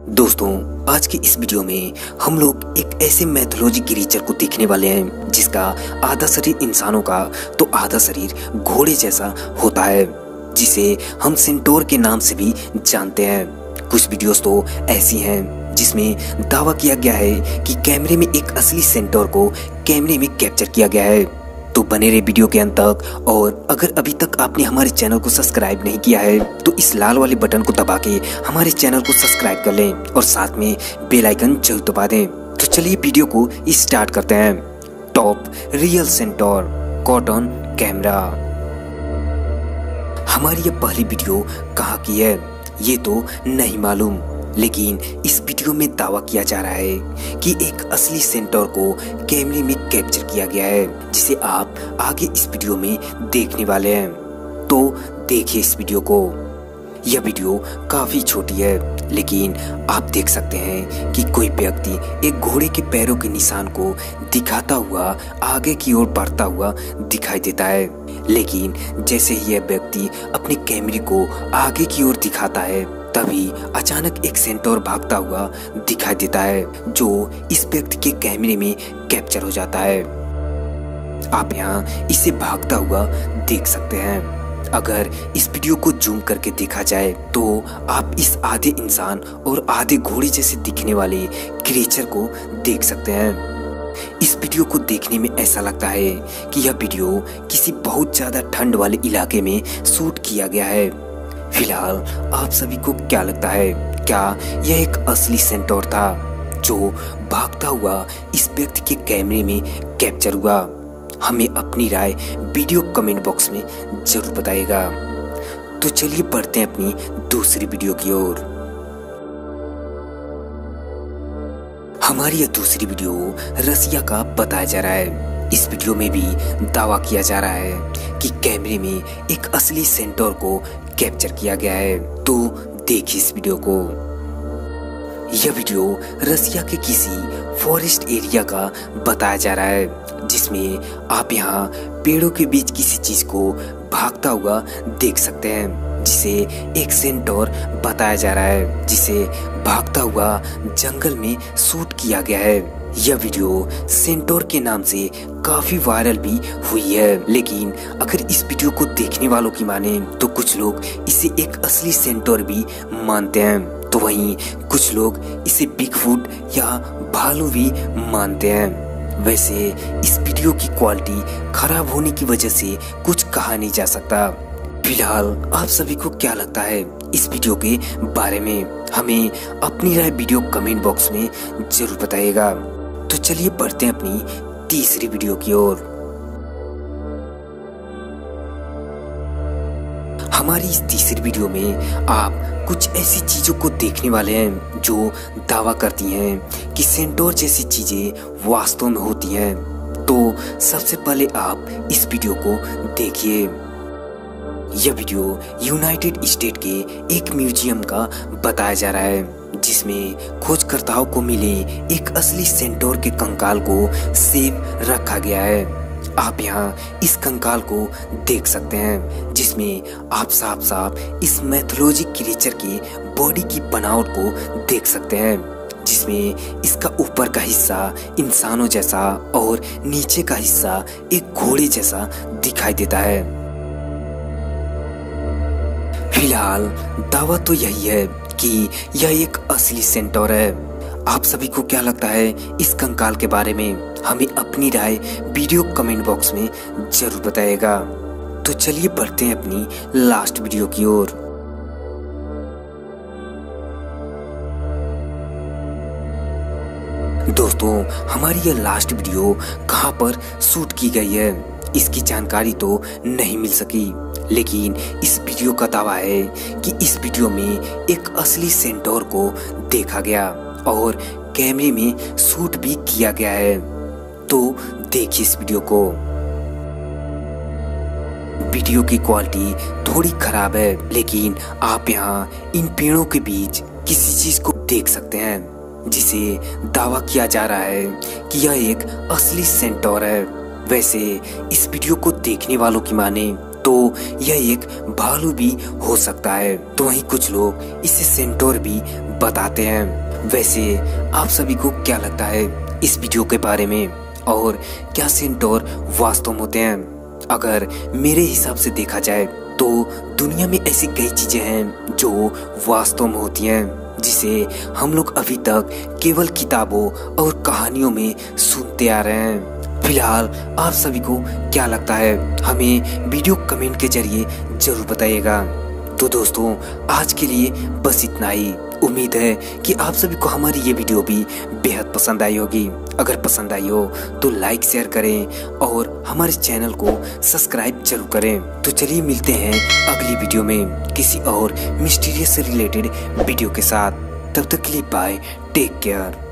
दोस्तों, आज की इस वीडियो में हम लोग एक ऐसे मैथोलॉजी क्रीचर को देखने वाले हैं जिसका आधा शरीर इंसानों का तो आधा शरीर घोड़े जैसा होता है, जिसे हम सेंटोर के नाम से भी जानते हैं। कुछ वीडियोस तो ऐसी हैं जिसमें दावा किया गया है कि कैमरे में एक असली सेंटोर को कैमरे में कैप्चर किया गया है। तो बने रहे वीडियो के अंत तक, और अगर अभी तक आपने हमारे चैनल को सब्सक्राइब नहीं किया है तो इस लाल वाले बटन को दबा के हमारे चैनल को सब्सक्राइब कर लें और साथ में बेल आइकन जरूर दबा दें। तो चलिए वीडियो को स्टार्ट करते हैं। Top real centaur cotton camera. हमारी यह पहली वीडियो कहाँ की है ये तो नहीं मालूम, लेकिन इस वीडियो में दावा किया जा रहा है कि एक असली सेंटोर को कैमरे में कैप्चर किया गया है, जिसे आप आगे इस वीडियो में देखने वाले हैं। तो देखिए इस वीडियो को। यह वीडियो काफी छोटी है, लेकिन आप देख सकते हैं कि कोई व्यक्ति एक घोड़े के पैरों के निशान को दिखाता हुआ आगे की ओर बढ़ता हुआ दिखाई देता है। लेकिन जैसे ही यह व्यक्ति अपने कैमरे को आगे की ओर दिखाता है, तभी अचानक एक सेंटोर भागता हुआ दिखाई देता है, जो इस व्यक्ति के कैमरे में कैप्चर हो जाता है। आप यहाँ इसे भागता हुआ देख सकते हैं। अगर इस वीडियो को जूम करके देखा जाए तो आप इस आधे इंसान और आधे घोड़े जैसे दिखने वाले क्रिएचर को देख सकते हैं। इस वीडियो को देखने में ऐसा लगता है कि यह वीडियो किसी बहुत ज्यादा ठंड वाले इलाके में शूट किया गया है। फिलहाल आप सभी को क्या लगता है, क्या यह एक असली सेंटोर था जो भागता हुआ इस व्यक्ति के कैमरे में कैप्चर हुआ? हमें अपनी राय वीडियो कमेंट बॉक्स में जरूर बताइएगा। तो चलिए बढ़ते हैं अपनी दूसरी वीडियो की ओर। हमारी यह दूसरी वीडियो रसिया का बताया जा रहा है। इस वीडियो में भी दावा किया जा रहा है कि कैमरे में एक असली सेंटोर को कैप्चर किया गया है। तो देखिए इस वीडियो को। यह वीडियो रसिया के किसी फॉरेस्ट एरिया का बताया जा रहा है, जिसमें आप यहाँ पेड़ों के बीच किसी चीज को भागता हुआ देख सकते हैं, जिसे एक सेंटोर बताया जा रहा है, जिसे भागता हुआ जंगल में शूट किया गया है। यह वीडियो सेंटोर के नाम से काफी वायरल भी हुई है, लेकिन अगर इस वीडियो को देखने वालों की माने तो कुछ लोग इसे एक असली सेंटोर भी मानते हैं, तो वहीं कुछ लोग इसे बिगफुट या भालू भी मानते हैं। वैसे इस वीडियो की क्वालिटी खराब होने की वजह से कुछ कहा नहीं जा सकता। फिलहाल आप सभी को क्या लगता है इस वीडियो के बारे में? हमें अपनी राय वीडियो कमेंट बॉक्स में जरूर बताइएगा। तो चलिए बढ़ते हैं अपनी तीसरी वीडियो की ओर। हमारी इस तीसरी वीडियो में आप कुछ ऐसी चीजों को देखने वाले हैं जो दावा करती हैं कि सेंटोर जैसी चीजें वास्तव में होती हैं। तो सबसे पहले आप इस वीडियो को देखिए। यह वीडियो यूनाइटेड स्टेट के एक म्यूजियम का बताया जा रहा है, जिसमें खोजकर्ताओं को मिले एक असली सेंटोर के कंकाल को सेफ रखा गया है। आप यहाँ इस कंकाल को देख सकते हैं, जिसमें आप साफ साफ इस मैथोलॉजी क्रीचर की बॉडी की बनावट को देख सकते हैं, जिसमें इसका ऊपर का हिस्सा इंसानों जैसा और नीचे का हिस्सा एक घोड़े जैसा दिखाई देता है। फिलहाल दावा तो यही है कि यह एक असली सेंटोर है। आप सभी को क्या लगता है इस कंकाल के बारे में? हमें अपनी राय वीडियो कमेंट बॉक्स में जरूर बताइएगा। तो चलिए बढ़ते हैं अपनी लास्ट वीडियो की ओर। दोस्तों, हमारी यह लास्ट वीडियो कहां पर शूट की गई है इसकी जानकारी तो नहीं मिल सकी, लेकिन इस वीडियो का दावा है कि इस वीडियो में एक असली सेंटोर को देखा गया और कैमरे में शूट भी किया गया है। तो देखिए इस वीडियो को। वीडियो की क्वालिटी थोड़ी खराब है, लेकिन आप यहाँ इन पेड़ों के बीच किसी चीज को देख सकते हैं, जिसे दावा किया जा रहा है कि यह एक असली सेंटोर है। वैसे इस वीडियो को देखने वालों की माने तो यह एक भालू भी हो सकता है, तो वहीं कुछ लोग इसे सेंटोर भी बताते हैं। वैसे आप सभी को क्या लगता है इस वीडियो के बारे में, और क्या सेंटोर वास्तव में होते हैं? अगर मेरे हिसाब से देखा जाए तो दुनिया में ऐसी कई चीजें हैं जो वास्तव में होती हैं, जिसे हम लोग अभी तक केवल किताबों और कहानियों में सुनते आ रहे हैं। फिलहाल आप सभी को क्या लगता है, हमें वीडियो कमेंट के जरिए जरूर बताइएगा। तो दोस्तों, आज के लिए बस इतना ही। उम्मीद है कि आप सभी को हमारी ये वीडियो भी बेहद पसंद आई होगी। अगर पसंद आई हो तो लाइक शेयर करें और हमारे चैनल को सब्सक्राइब जरूर करें। तो चलिए मिलते हैं अगली वीडियो में किसी और मिस्टीरियस से रिलेटेड वीडियो के साथ। तब तक के लिए बाय, टेक केयर।